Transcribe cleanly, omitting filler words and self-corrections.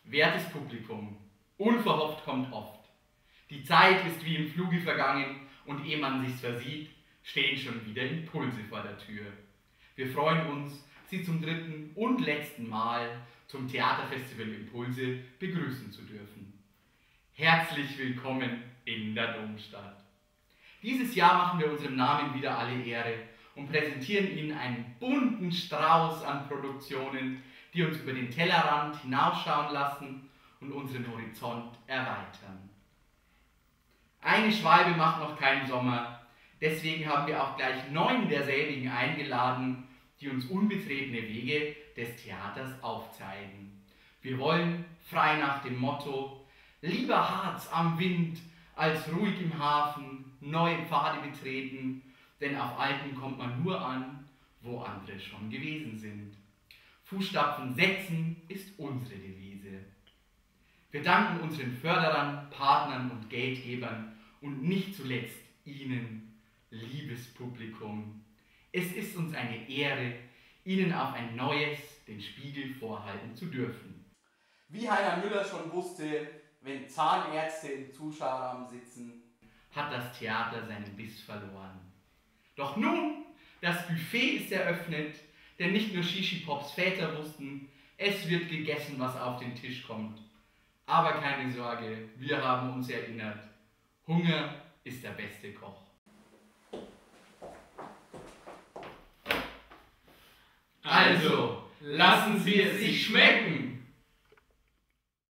Wertes Publikum, unverhofft kommt oft. Die Zeit ist wie im Fluge vergangen und ehe man sich's versieht, stehen schon wieder Impulse vor der Tür. Wir freuen uns, Sie zum dritten und letzten Mal zum Theaterfestival Impulse begrüßen zu dürfen. Herzlich willkommen in der Domstadt. Dieses Jahr machen wir unserem Namen wieder alle Ehre und präsentieren Ihnen einen bunten Strauß an Produktionen, die uns über den Tellerrand hinausschauen lassen und unseren Horizont erweitern. Eine Schwalbe macht noch keinen Sommer, deswegen haben wir auch gleich 9 derselbigen eingeladen, die uns unbetretene Wege des Theaters aufzeigen. Wir wollen, frei nach dem Motto, lieber Harz am Wind als ruhig im Hafen, neue Pfade betreten, denn auf Alpen kommt man nur an, wo andere schon gewesen sind. Fußstapfen setzen ist unsere Devise. Wir danken unseren Förderern, Partnern und Geldgebern und nicht zuletzt Ihnen, liebes Publikum. Es ist uns eine Ehre, Ihnen auf ein neues den Spiegel vorhalten zu dürfen. Wie Heiner Müller schon wusste, wenn Zahnärzte im Zuschauerraum sitzen, hat das Theater seinen Biss verloren. Doch nun, das Buffet ist eröffnet, denn nicht nur Shishi-Pops Väter wussten, es wird gegessen, was auf den Tisch kommt. Aber keine Sorge, wir haben uns erinnert. Hunger ist der beste Koch. Also, lassen Sie es sich schmecken!